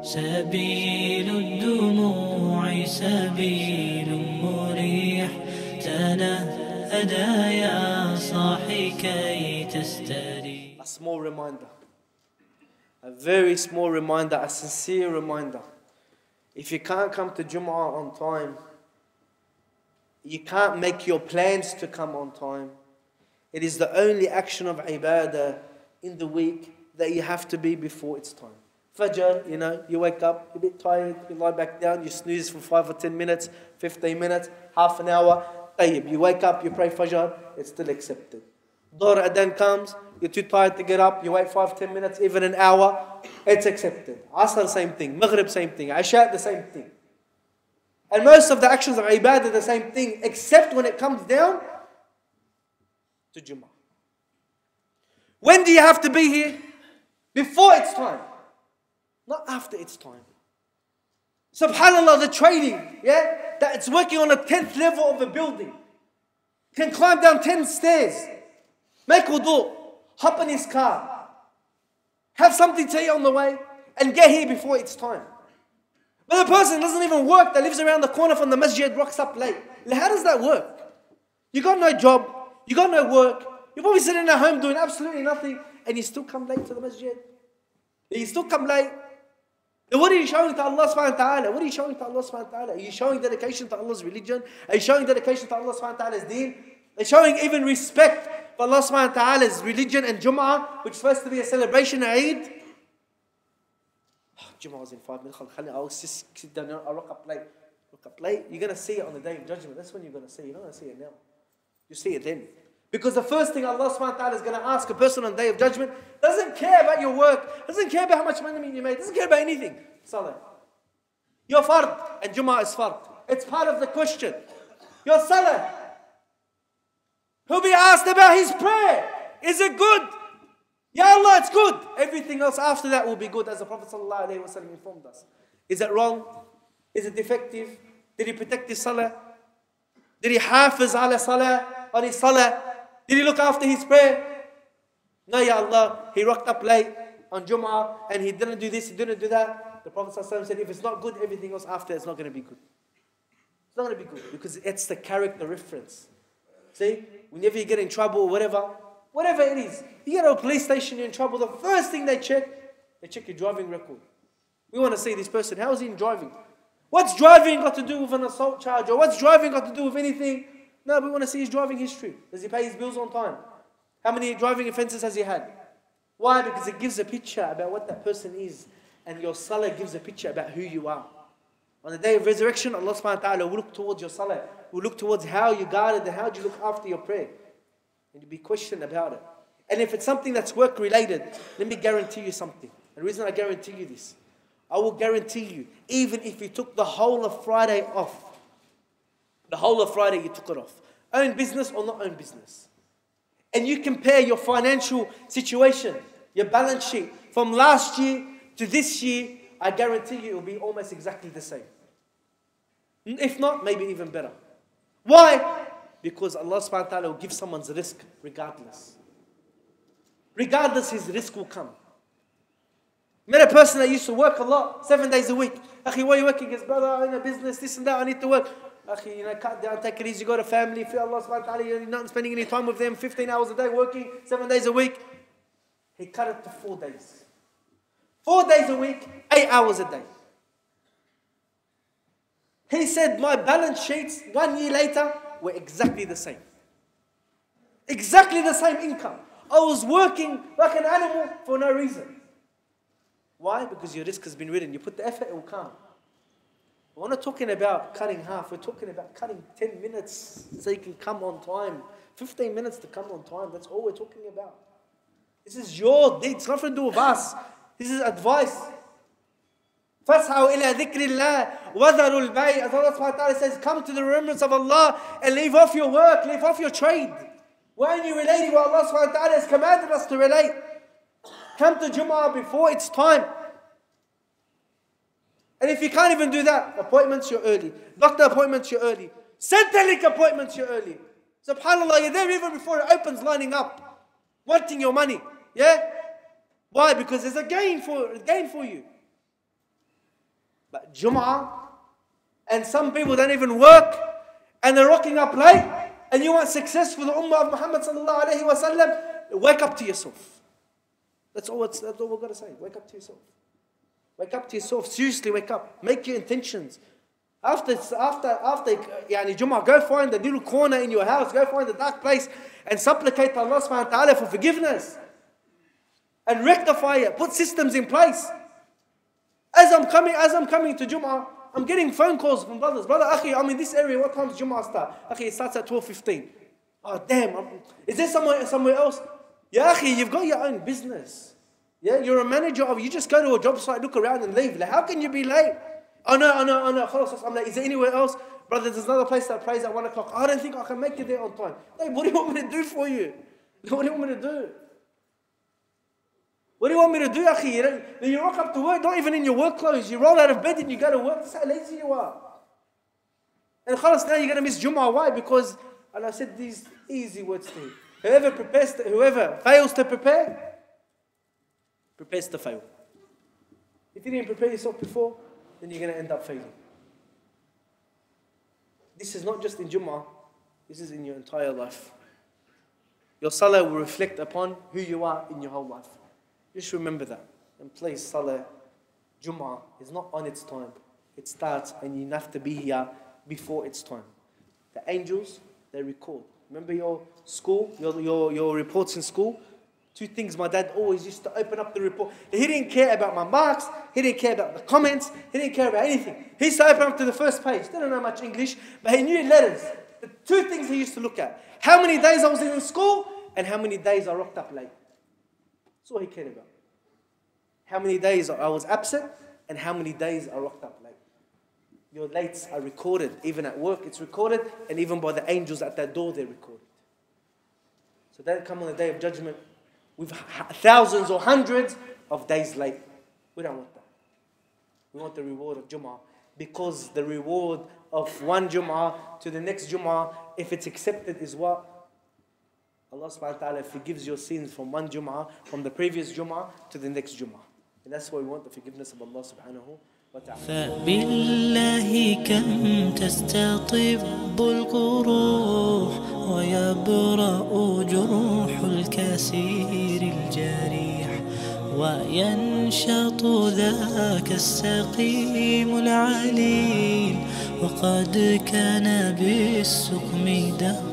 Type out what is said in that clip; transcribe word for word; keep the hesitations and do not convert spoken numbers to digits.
سبيل الدموع سبيل مريح تنهدى يا صاحي كي تستريح. A small reminder, a very small reminder, a sincere reminder. If you can't come to Jumu'ah on time, you can't make your plans to come on time. It is the only action of ibadah in the week that you have to be before its time. Fajr, you know, you wake up, you're a bit tired, you lie back down, you snooze for five or ten minutes, fifteen minutes, half an hour. Tayyib, you wake up, you pray Fajr, it's still accepted. Dhuhr Adhan comes, you're too tired to get up, you wait five, ten minutes, even an hour, it's accepted. Asr, same thing. Maghrib, same thing. Isha, the same thing. And most of the actions of ibadah, the same thing, except when it comes down to Jummah. When do you have to be here? Before its time. Not after its time. SubhanAllah, the trading, yeah, that it's working on a tenth level of a building, can climb down ten stairs, make wudu, hop in his car, have something to eat on the way, and get here before its time. But the person doesn't even work, that lives around the corner from the masjid, rocks up late. How does that work? You got no job, you got no work, you're probably sitting at home doing absolutely nothing, and you still come late to the masjid. You still come late. Then what are you showing to Allah subhanahu wa ta'ala? What are you showing to Allah subhanahu wa ta'ala? Are you showing dedication to Allah's religion? Are you showing dedication to Allah subhanahu wa ta'ala's deen? Are you showing even respect for Allah subhanahu wa ta'ala's religion and Jumu'ah, which is supposed to be a celebration, Eid? Oh, Jumu'ah was in five minutes. I'll just sit down, I'll rock up late. Rock up late. You're going to see it on the day of judgment. That's when you're going to see it. You're not going to see it now. You see it then. Because the first thing Allah subhanahu wa ta'ala is going to ask a person on the day of judgment doesn't care about your work, doesn't care about how much money you made, doesn't care about anything. Salah. Your fard and Jummah is fard. It's part of the question. Your salah. He'll be asked about his prayer. Is it good? Ya Allah, it's good. Everything else after that will be good, as the Prophet sallallahu alaihi wasallam informed us. Is it wrong? Is it defective? Did he protect his salah? Did he hafiz ala salah, on his salah? Did he look after his prayer? No, Ya Allah, he rocked up late on Jumu'ah and he didn't do this, he didn't do that. The Prophet ﷺ said, if it's not good, everything else after it's not going to be good. It's not going to be good because it's the character reference. See, whenever you get in trouble or whatever, whatever it is, you get to a police station, you're in trouble, the first thing they check, they check your driving record. We want to see this person, how is he in driving? What's driving got to do with an assault charge? Or what's driving got to do with anything? No, we want to see his driving history. Does he pay his bills on time? How many driving offences has he had? Why? Because it gives a picture about what that person is. And your salah gives a picture about who you are. On the day of resurrection, Allah subhanahu wa ta'ala will look towards your salah. Will look towards how you guarded and how you look after your prayer. And you'll be questioned about it. And if it's something that's work related, let me guarantee you something. The reason I guarantee you this, I will guarantee you, even if you took the whole of Friday off, the whole of Friday you took it off, own business or not own business, and you compare your financial situation, your balance sheet from last year to this year, I guarantee you it will be almost exactly the same. If not, maybe even better. Why? Because Allah subhanahu wa ta'ala will give someone's risk regardless. Regardless, his risk will come. Met a person that used to work a lot, seven days a week. Akhi, why are you working? His brother, I'm in a business, this and that, I need to work. Akhi, you know, cut down, take it easy, got a family, feel Allah subhanahu wa ta'ala, you're not spending any time with them, fifteen hours a day working, seven days a week. He cut it to four days. Four days a week, eight hours a day. He said, my balance sheets, one year later, were exactly the same. Exactly the same income. I was working like an animal for no reason. Why? Because your risk has been written. You put the effort, it will come. We're not talking about cutting half. We're talking about cutting ten minutes so you can come on time. fifteen minutes to come on time. That's all we're talking about. This is your deed. It's nothing to do with us. This is advice. فَاسْعَوْا إِلَىٰ ذِكْرِ اللَّهِ وَذَرُوا الْبَيْءَ. As Allah subhanahu wa ta'ala says, come to the remembrance of Allah and leave off your work, leave off your trade. Why are you relating what Allah subhanahu wa ta'ala has commanded us to relate? Come to Jumu'ah before it's time. And if you can't even do that, appointments you're early. Doctor appointments you're early. Centrelink appointments you're early. SubhanAllah, you're there even before it opens, lining up, wanting your money. Yeah? Why? Because there's a gain for, a gain for you. But Jumu'ah, and some people don't even work, and they're rocking up late, and you want success for the Ummah of Muhammad sallallahu alayhi wa sallam, wake up to yourself. That's all, it's, that's all we've got to say. Wake up to yourself. Wake up to yourself. Seriously, wake up. Make your intentions. After, after, after yani Jummah, go find the little corner in your house, go find the dark place, and supplicate to Allah subhanahu wa ta'ala for forgiveness. And rectify it. Put systems in place. As I'm coming, as I'm coming to Jummah, I'm getting phone calls from brothers. Brother, Akhi, I'm in this area. What time does Jummah start? Akhi, it starts at twelve fifteen. Oh, damn. I'm, is there somewhere, somewhere else? Yeah, Akhi, you've got your own business. Yeah, you're a manager of, you just go to a job site, look around and leave. Like, how can you be late? Oh no, oh no, oh no. I'm like, is there anywhere else? Brother, there's another place that prays at one o'clock. I don't think I can make it there on time. Hey, what do you want me to do for you? What do you want me to do? What do you want me to do, Akhi? You, know, you rock up to work, not even in your work clothes. You roll out of bed and you go to work. That's how lazy you are. And khalas, now you're going to miss Jummah. Why? Because, and I said these easy words to you. Whoever prepares, to, whoever fails to prepare, prepares to fail. If you didn't prepare yourself before, then you're going to end up failing. This is not just in Jummah. This is in your entire life. Your salah will reflect upon who you are in your whole life. Just remember that. And please, Salah, Jummah is not on its time. It starts and you have to be here before its time. The angels, they record. Remember your school, your, your, your reports in school? Two things my dad always used to open up the report. He didn't care about my marks. He didn't care about the comments. He didn't care about anything. He used to open up to the first page. Didn't know much English, but he knew letters. The two things he used to look at. How many days I was in school and how many days I rocked up late. That's all he cared about. How many days I was absent and how many days I rocked up late. Your lates are recorded. Even at work it's recorded, and even by the angels at that door they're recorded. So don't come on the day of judgment with thousands or hundreds of days late. We don't want that. We want the reward of Jummah, because the reward of one Jummah to the next Jummah, if it's accepted, is what? Allah subhanahu wa ta'ala forgives your sins from one Jummah, from the previous Jummah to the next Jummah. And that's why we want the forgiveness of Allah subhanahu wa ta'ala. فبالله كم تستطب القروح ويبرأ جروح الكسير الجريح وينشط ذاك السقيم العليل وقد كان بالسقم دهر